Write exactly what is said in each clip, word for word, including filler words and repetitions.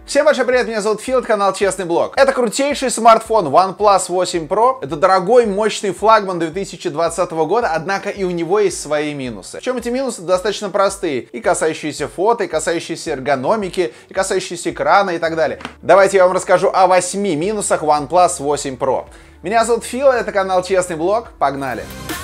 Всем большой привет, меня зовут Фил, канал Честный Блог. Это крутейший смартфон OnePlus восемь про. Это дорогой, мощный флагман две тысячи двадцатого года, однако и у него есть свои минусы. Причем эти минусы достаточно простые, и касающиеся фото, и касающиеся эргономики, и касающиеся экрана и так далее. Давайте я вам расскажу о восьми минусах OnePlus восемь про. Меня зовут Фил, это канал Честный Блог, погнали!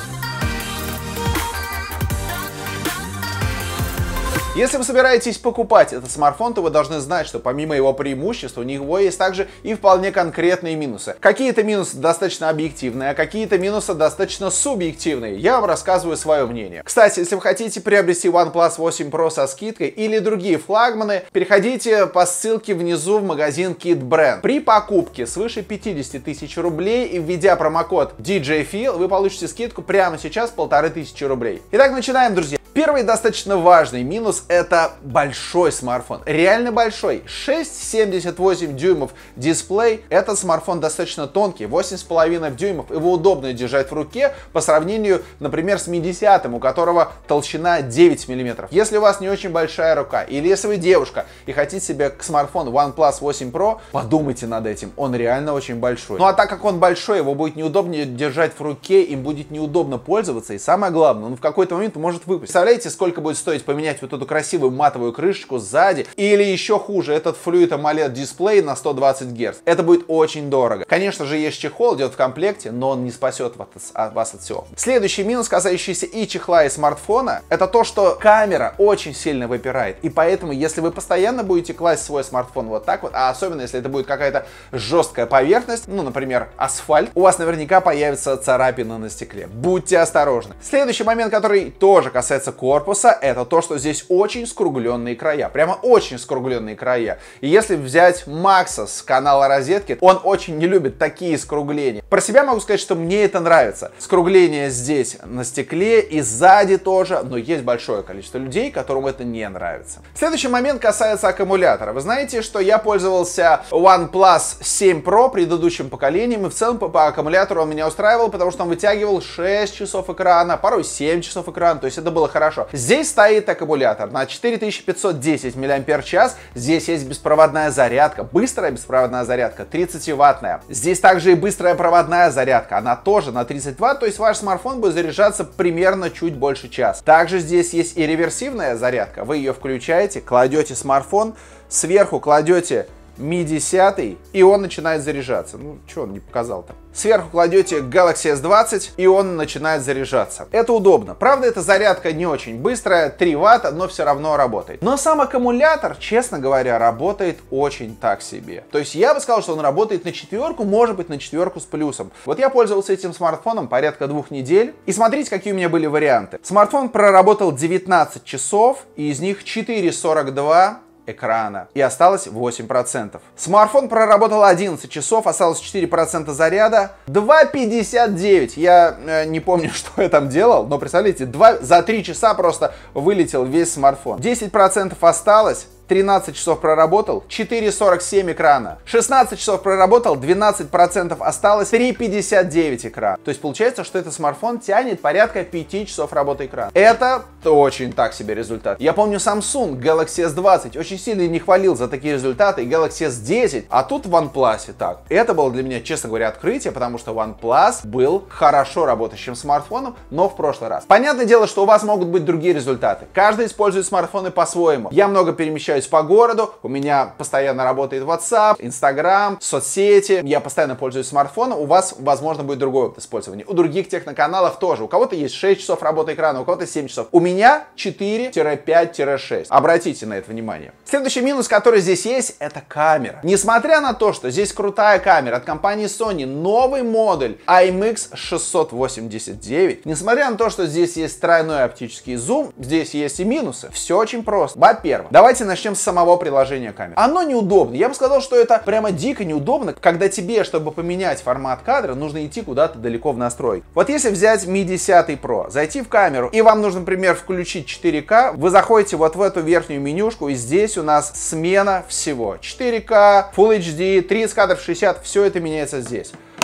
Если вы собираетесь покупать этот смартфон, то вы должны знать, что помимо его преимуществ, у него есть также и вполне конкретные минусы. Какие-то минусы достаточно объективные, а какие-то минусы достаточно субъективные. Я вам рассказываю свое мнение. Кстати, если вы хотите приобрести OnePlus восемь про со скидкой или другие флагманы, переходите по ссылке внизу в магазин KitBrand. При покупке свыше пятидесяти тысяч рублей и введя промокод ди джей Фил, вы получите скидку прямо сейчас полторы тысячи рублей. Итак, начинаем, друзья. Первый достаточно важный минус — это большой смартфон. Реально большой. шесть целых семьдесят восемь дюймов дисплей. Этот смартфон достаточно тонкий, восемь с половиной дюймов. Его удобно держать в руке по сравнению, например, с ми десять, у которого толщина девять миллиметров. Если у вас не очень большая рука, или если вы девушка и хотите себе смартфон OnePlus восемь про, подумайте над этим. Он реально очень большой. Ну а так как он большой, его будет неудобнее держать в руке, им будет неудобно пользоваться. И самое главное, он в какой-то момент может выпасть. Представляете, сколько будет стоить поменять вот эту красивую матовую крышечку сзади? Или еще хуже, этот Fluid AMOLED дисплей на сто двадцать герц. Это будет очень дорого. Конечно же, есть чехол, идет в комплекте, но он не спасет вас от всего. Следующий минус, касающийся и чехла, и смартфона, это то, что камера очень сильно выпирает. И поэтому, если вы постоянно будете класть свой смартфон вот так вот, а особенно если это будет какая-то жесткая поверхность, ну, например, асфальт, у вас наверняка появится царапина на стекле. Будьте осторожны. Следующий момент, который тоже касается корпуса, это то, что здесь очень скругленные края. Прямо очень скругленные края. И если взять Макса с канала Розетки, он очень не любит такие скругления. Про себя могу сказать, что мне это нравится. Скругление здесь на стекле и сзади тоже, но есть большое количество людей, которым это не нравится. Следующий момент касается аккумулятора. Вы знаете, что я пользовался OnePlus семь про предыдущим поколением, и в целом по, по аккумулятору он меня устраивал, потому что он вытягивал шесть часов экрана, порой семь часов экрана, то есть это было хорошо. Здесь стоит аккумулятор на четыре тысячи пятьсот десять мАч. Здесь есть беспроводная зарядка, быстрая беспроводная зарядка, тридцативаттная. Здесь также и быстрая проводная зарядка, она тоже на тридцать ватт, то есть ваш смартфон будет заряжаться примерно чуть больше часа. Также здесь есть и реверсивная зарядка. Вы ее включаете, кладете смартфон, сверху кладете ми десять, и он начинает заряжаться. Ну, что он не показал-то? Сверху кладете Galaxy эс двадцать, и он начинает заряжаться. Это удобно. Правда, эта зарядка не очень быстрая, три ватта, но все равно работает. Но сам аккумулятор, честно говоря, работает очень так себе. То есть я бы сказал, что он работает на четверку, может быть на четверку с плюсом. Вот я пользовался этим смартфоном порядка двух недель, и смотрите, какие у меня были варианты. Смартфон проработал девятнадцать часов, и из них четыре сорок два экрана, и осталось восемь процентов. Смартфон проработал одиннадцать часов, осталось четыре процента заряда, два пятьдесят девять. Я э, не помню, что я там делал, но представляете, два, за три часа просто вылетел весь смартфон. десять процентов осталось, тринадцать часов проработал, четыре сорок семь экрана. шестнадцать часов проработал, двенадцать процентов осталось, три пятьдесят девять экран. То есть получается, что этот смартфон тянет порядка пяти часов работы экрана. Это очень так себе результат. Я помню Samsung Galaxy эс двадцать очень сильно не хвалил за такие результаты, и Galaxy эс десять, а тут в OnePlus так. Это было для меня, честно говоря, открытие, потому что OnePlus был хорошо работающим смартфоном, но в прошлый раз. Понятное дело, что у вас могут быть другие результаты. Каждый использует смартфоны по-своему. Я много перемещаюсь по городу, у меня постоянно работает WhatsApp, Instagram, соцсети, я постоянно пользуюсь смартфоном, у вас, возможно, будет другое использование. У других техноканалов тоже. У кого-то есть шесть часов работы экрана, у кого-то семь часов. У меня четыре пять шесть. Обратите на это внимание. Следующий минус, который здесь есть, это камера. Несмотря на то, что здесь крутая камера от компании Sony, новый модуль ай эм икс шестьсот восемьдесят девять, несмотря на то, что здесь есть тройной оптический зум, здесь есть и минусы. Все очень просто. Во-первых, давайте начнем с самого приложения камеры. Оно неудобно. Я бы сказал, что это прямо дико неудобно, когда тебе, чтобы поменять формат кадра, нужно идти куда-то далеко в настройки. Вот если взять ми десять про, зайти в камеру, и вам нужно, например, включить четыре ка, вы заходите вот в эту верхнюю менюшку, и здесь у нас смена всего. четыре ка, Full эйч ди, тридцать кадров, шестьдесят, все это меняется здесь.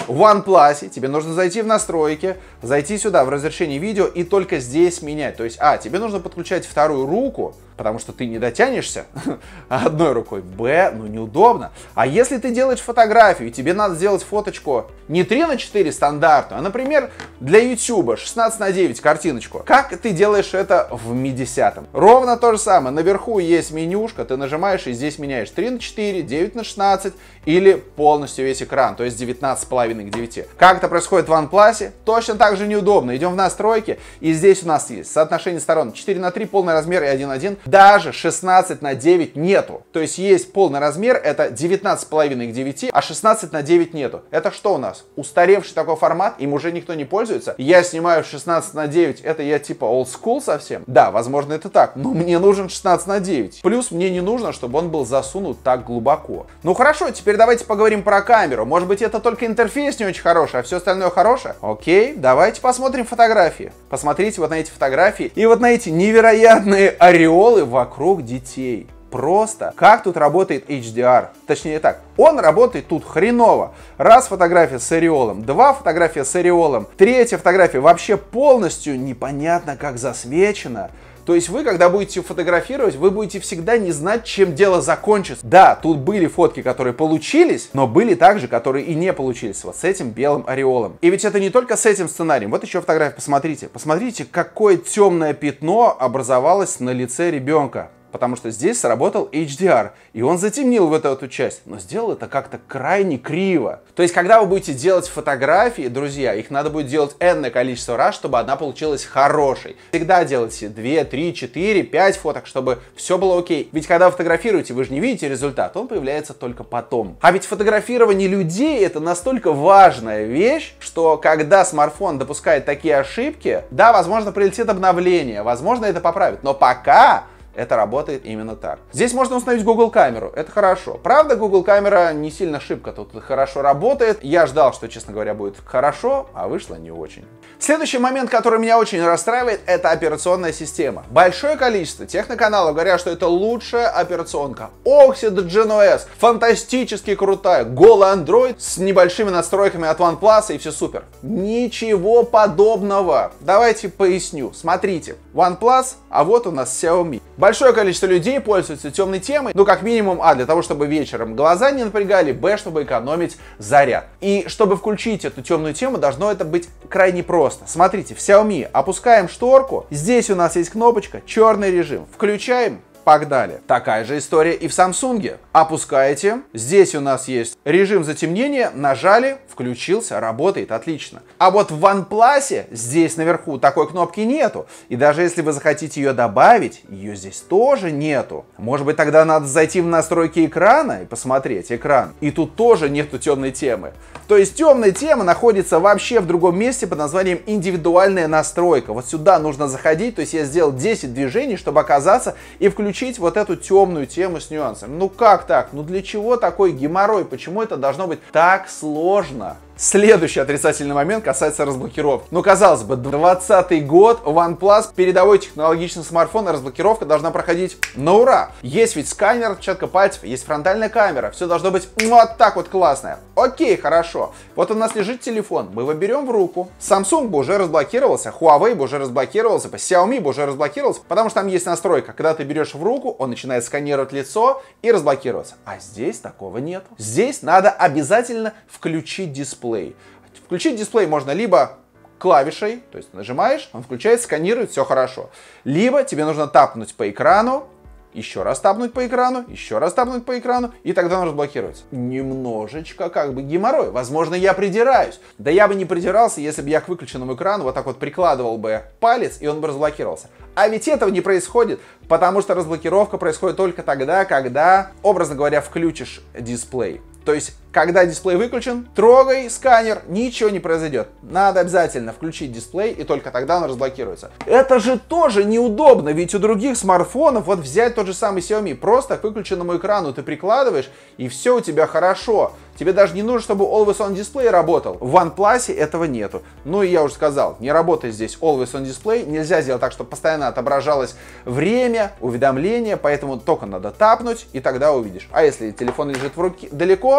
В OnePlus тебе нужно зайти в настройки, зайти сюда в разрешение видео и только здесь менять. То есть, а, тебе нужно подключать вторую руку, потому что ты не дотянешься одной рукой. Б, ну неудобно. А если ты делаешь фотографию, и тебе надо сделать фоточку не три на четыре стандартную, а, например, для YouTube шестнадцать на девять картиночку. Как ты делаешь это в ми десять? Ровно то же самое. Наверху есть менюшка, ты нажимаешь и здесь меняешь три на четыре, девять на шестнадцать или полностью весь экран, то есть девятнадцать с половиной к девяти. Как это происходит в OnePlus? Точно так же неудобно. Идем в настройки, и здесь у нас есть соотношение сторон четыре на три, полный размер и один на один. Даже шестнадцать на девять нету. То есть есть полный размер, это девятнадцать с половиной к девяти, а шестнадцать на девять нету. Это что у нас? Устаревший такой формат, им уже никто не пользуется. Я снимаю шестнадцать на девять, это я типа old school совсем? Да, возможно это так, но мне нужен шестнадцать на девять. Плюс мне не нужно, чтобы он был засунут так глубоко. Ну хорошо, теперь давайте поговорим про камеру. Может быть это только интерфейс не очень хороший, а все остальное хорошее? Окей, давайте посмотрим фотографии. Посмотрите вот на эти фотографии и вот на эти невероятные ореолы вокруг детей. Просто как тут работает эйч ди ар? Точнее так, он работает тут хреново. Раз фотография с ореолом, два фотография с ореолом, третья фотография вообще полностью непонятно как засвечена. То есть вы, когда будете фотографировать, вы будете всегда не знать, чем дело закончится. Да, тут были фотки, которые получились, но были также, которые и не получились. Вот с этим белым ореолом. И ведь это не только с этим сценарием. Вот еще фотография, посмотрите. Посмотрите, какое темное пятно образовалось на лице ребенка. Потому что здесь сработал эйч ди ар, и он затемнил вот эту часть, но сделал это как-то крайне криво. То есть, когда вы будете делать фотографии, друзья, их надо будет делать энное количество раз, чтобы она получилась хорошей. Всегда делайте два, три, четыре, пять фоток, чтобы все было окей. Ведь когда вы фотографируете, вы же не видите результат, он появляется только потом. А ведь фотографирование людей — это настолько важная вещь, что когда смартфон допускает такие ошибки, да, возможно, прилетит обновление, возможно, это поправит, но пока это работает именно так. Здесь можно установить Google камеру, это хорошо. Правда, Google камера не сильно шибко тут хорошо работает. Я ждал, что, честно говоря, будет хорошо, а вышло не очень. Следующий момент, который меня очень расстраивает, это операционная система. Большое количество техноканалов говорят, что это лучшая операционка. OxygenOS, фантастически крутая. Голый Android с небольшими настройками от OnePlus и все супер. Ничего подобного. Давайте поясню. Смотрите, OnePlus, а вот у нас Xiaomi. Большое количество людей пользуются темной темой, ну как минимум, а, для того, чтобы вечером глаза не напрягали, б, чтобы экономить заряд. И чтобы включить эту темную тему, должно это быть крайне просто. Смотрите, в Xiaomi опускаем шторку, здесь у нас есть кнопочка «Черный режим», включаем. Погнали. Такая же история и в Samsung. Опускаете. Здесь у нас есть режим затемнения. Нажали, включился, работает отлично. А вот в OnePlus здесь наверху такой кнопки нету. И даже если вы захотите ее добавить, ее здесь тоже нету. Может быть, тогда надо зайти в настройки экрана и посмотреть экран. И тут тоже нету темной темы. То есть темная тема находится вообще в другом месте под названием индивидуальная настройка. Вот сюда нужно заходить. То есть я сделал десять движений, чтобы оказаться и включить Включить вот эту темную тему с нюансами. Ну как так? Ну для чего такой геморрой? Почему это должно быть так сложно? Следующий отрицательный момент касается разблокировки. Ну, казалось бы, двадцатый год, OnePlus, передовой технологичный смартфон, и разблокировка должна проходить на ура. Есть ведь сканер, отпечатка пальцев, есть фронтальная камера, все должно быть вот так вот классно. Окей, хорошо. Вот у нас лежит телефон, мы его берем в руку. Samsung бы уже разблокировался, Huawei бы уже разблокировался, Xiaomi бы уже разблокировался, потому что там есть настройка. Когда ты берешь в руку, он начинает сканировать лицо и разблокироваться. А здесь такого нет. Здесь надо обязательно включить дисплей. Включить дисплей можно либо клавишей, то есть нажимаешь, он включает, сканирует, все хорошо. Либо тебе нужно тапнуть по экрану, еще раз тапнуть по экрану, еще раз тапнуть по экрану, и тогда он разблокируется. Немножечко как бы геморрой. Возможно, я придираюсь. Да я бы не придирался, если бы я к выключенному экрану вот так вот прикладывал бы палец, и он бы разблокировался. А ведь этого не происходит, потому что разблокировка происходит только тогда, когда, образно говоря, включишь дисплей. То есть, когда дисплей выключен, трогай сканер, ничего не произойдет. Надо обязательно включить дисплей, и только тогда он разблокируется. Это же тоже неудобно, ведь у других смартфонов, вот взять тот же самый Xiaomi, просто к выключенному экрану ты прикладываешь, и все у тебя хорошо. Тебе даже не нужно, чтобы Always On Display работал. В OnePlus этого нету. Ну и я уже сказал, не работает здесь Always On Display. Нельзя сделать так, чтобы постоянно отображалось время, уведомления, поэтому только надо тапнуть, и тогда увидишь. А если телефон лежит в руке далеко, то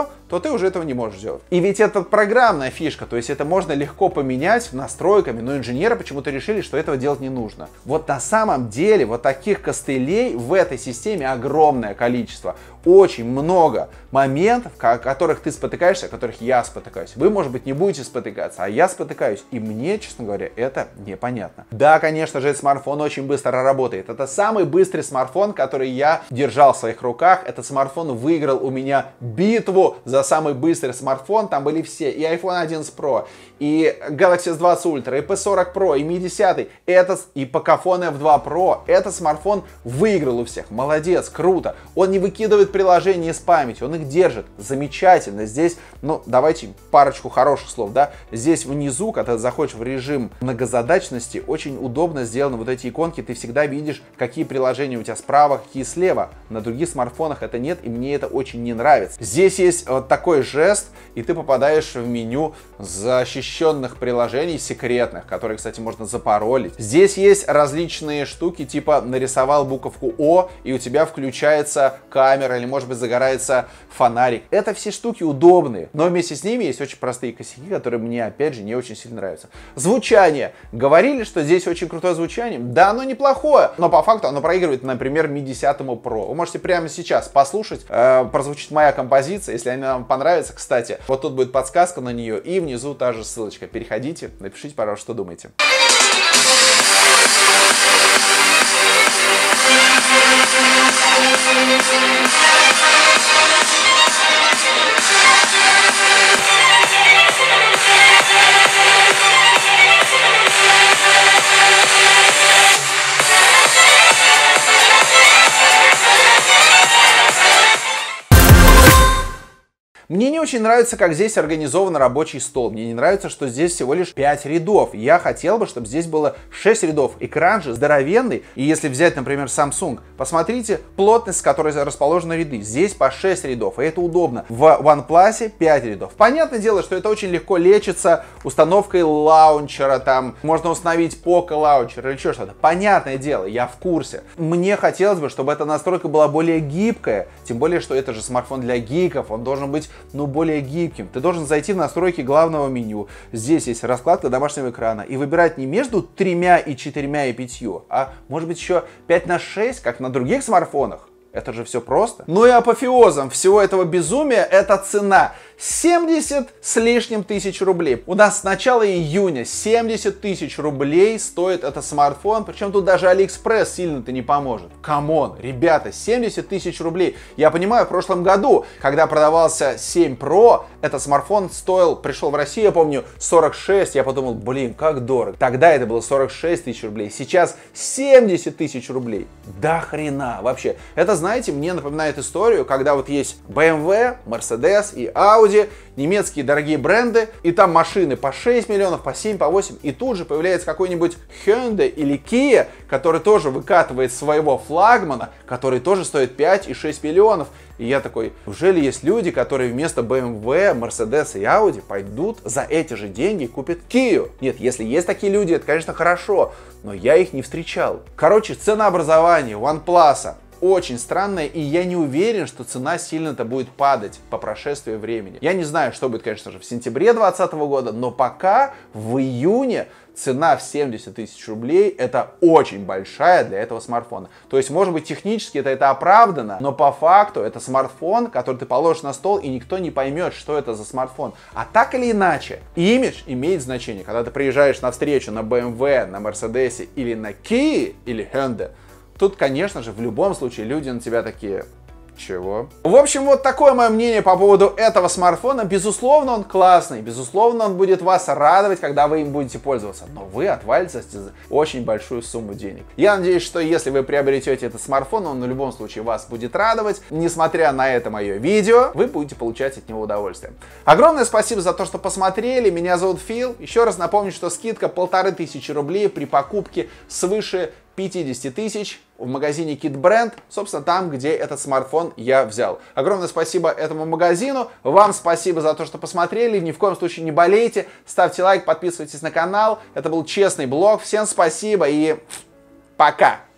ты уже этого не можешь делать. И ведь это программная фишка, то есть это можно легко поменять настройками, но инженеры почему-то решили, что этого делать не нужно. Вот на самом деле вот таких костылей в этой системе огромное количество. Очень много моментов, о которых ты спотыкаешься, о которых я спотыкаюсь. Вы, может быть, не будете спотыкаться, а я спотыкаюсь. И мне, честно говоря, это непонятно. Да, конечно же, этот смартфон очень быстро работает. Это самый быстрый смартфон, который я держал в своих руках. Этот смартфон выиграл у меня битву за самый быстрый смартфон. Там были все. И айфон одиннадцать про, и гэлакси эс двадцать ультра, и пи сорок про, и ми десять, этот, и Pocophone эф два про. Этот смартфон выиграл у всех. Молодец, круто. Он не выкидывает приложения из памяти, он их держит. Замечательно. Здесь, ну, давайте парочку хороших слов, да. Здесь внизу, когда ты заходишь в режим многозадачности, очень удобно сделаны вот эти иконки. Ты всегда видишь, какие приложения у тебя справа, какие слева. На других смартфонах это нет, и мне это очень не нравится. Здесь есть вот такой жест, и ты попадаешь в меню защищенных приложений, секретных, которые, кстати, можно запаролить. Здесь есть различные штуки, типа нарисовал буковку О, и у тебя включается камера, или, может быть, загорается фонарик. Это все штуки удобные, но вместе с ними есть очень простые косяки, которые мне, опять же, не очень сильно нравятся. Звучание. Говорили, что здесь очень крутое звучание. Да, оно неплохое, но по факту оно проигрывает, например, ми десять про. Вы можете прямо сейчас послушать, э, прозвучит моя композиция, если она вам понравится, кстати. Вот тут будет подсказка на нее, и внизу та же ссылочка. Переходите, напишите, пожалуйста, что думаете. Мне не очень нравится, как здесь организован рабочий стол. Мне не нравится, что здесь всего лишь пять рядов. Я хотел бы, чтобы здесь было шесть рядов. Экран же здоровенный. И если взять, например, Samsung, посмотрите плотность, с которой расположены ряды. Здесь по шесть рядов, и это удобно. В OnePlus пять рядов. Понятное дело, что это очень легко лечится установкой лаунчера. Там можно установить Poco лаунчер или еще что-то. Понятное дело, я в курсе. Мне хотелось бы, чтобы эта настройка была более гибкая. Тем более, что это же смартфон для гиков. Он должен быть, ну, более гибким. Ты должен зайти в настройки главного меню. Здесь есть раскладка домашнего экрана. И выбирать не между тремя и четырьмя и пятью, а может быть еще пять на шесть, как на других смартфонах. Это же все просто. Ну и апофеозом всего этого безумия это цена. семьдесят с лишним тысяч рублей. У нас с начала июня семьдесят тысяч рублей стоит этот смартфон. Причем тут даже Алиэкспресс сильно-то не поможет. Камон, ребята, семьдесят тысяч рублей. Я понимаю, в прошлом году, когда продавался семь про, этот смартфон стоил, пришел в Россию, я помню, сорок шесть. Я подумал, блин, как дорого. Тогда это было сорок шесть тысяч рублей. Сейчас семьдесят тысяч рублей. Да хрена вообще. Это, знаете, мне напоминает историю, когда вот есть бэ эм вэ, Mercedes и Audi, немецкие дорогие бренды, и там машины по шесть миллионов, по семь, по восемь, и тут же появляется какой-нибудь Hyundai или Kia, который тоже выкатывает своего флагмана, который тоже стоит пять и шесть миллионов. И я такой, неужели есть люди, которые вместо бэ эм вэ, Mercedes и Audi пойдут за эти же деньги и купят Kia? Нет, если есть такие люди, это, конечно, хорошо, но я их не встречал. Короче, ценообразование OnePlus очень странная, и я не уверен, что цена сильно-то будет падать по прошествии времени. Я не знаю, что будет, конечно же, в сентябре две тысячи двадцатого года, но пока в июне цена в семьдесят тысяч рублей это очень большая для этого смартфона. То есть, может быть, технически это, это оправдано, но по факту это смартфон, который ты положишь на стол, и никто не поймет, что это за смартфон. А так или иначе, имидж имеет значение. Когда ты приезжаешь на встречу на бэ эм вэ, на Mercedes или на Kia или Hyundai, тут, конечно же, в любом случае люди на тебя такие: чего? В общем, вот такое мое мнение по поводу этого смартфона. Безусловно, он классный, безусловно, он будет вас радовать, когда вы им будете пользоваться, но вы отвалитесь за очень большую сумму денег. Я надеюсь, что если вы приобретете этот смартфон, он в любом случае вас будет радовать. Несмотря на это мое видео, вы будете получать от него удовольствие. Огромное спасибо за то, что посмотрели. Меня зовут Фил. Еще раз напомню, что скидка полторы тысячи рублей при покупке свыше пятьдесят тысяч в магазине Kit Brand, собственно, там, где этот смартфон я взял. Огромное спасибо этому магазину. Вам спасибо за то, что посмотрели. Ни в коем случае не болейте. Ставьте лайк, подписывайтесь на канал. Это был честный блог. Всем спасибо и пока!